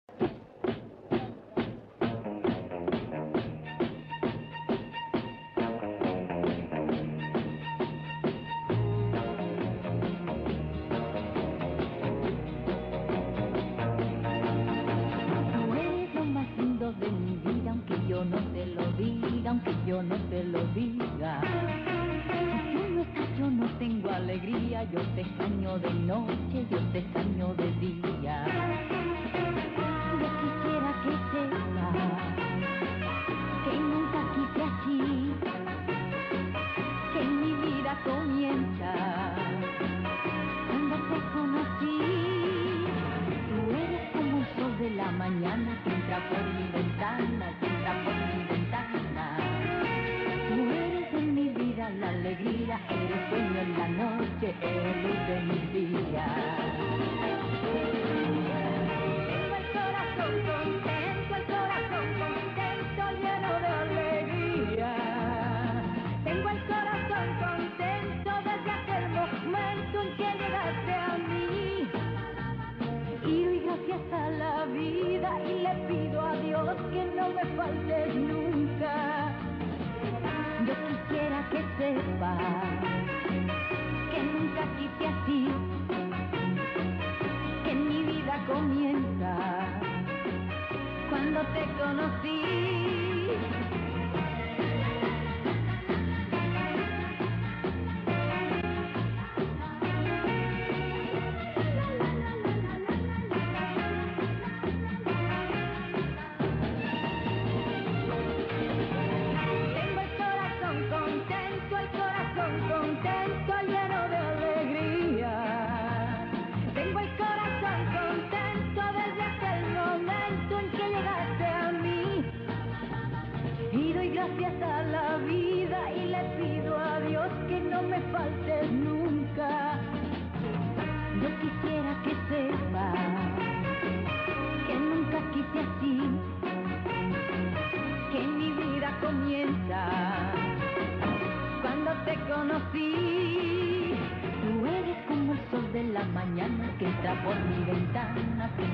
De mi vida, aunque yo no te lo diga, aunque yo no te lo diga. Si tú no estás, yo no tengo alegría. Yo te extraño de noche, yo te extraño de día. Yo quisiera que sepas que nunca quise así, que mi vida comienza cuando te conocí. Tú eres como el sol de la mañana que entra por mi ventana, que entra por mi ventana. Tú eres en mi vida la alegría, eres sueño en la noche, eres luz de mis días. Tengo el corazón contento, lleno de alegría. Tengo el corazón contento desde aquel momento en que llegaste a mí. Y doy gracias a la vida y le pido a Dios que no me faltes nunca. Yo quisiera que sepas que nunca quise así, que mi vida comienza cuando te conocí. Contento, lleno de alegría. Tengo el corazón contento desde aquel momento en que llegaste a mí. Y doy gracias a la vida y le pido a Dios que no me faltes nunca. Yo quisiera que sepas que nunca quise así, que mi vida comienza cuando te conocí. Tú eres como el sol de la mañana que entra por mi ventana, que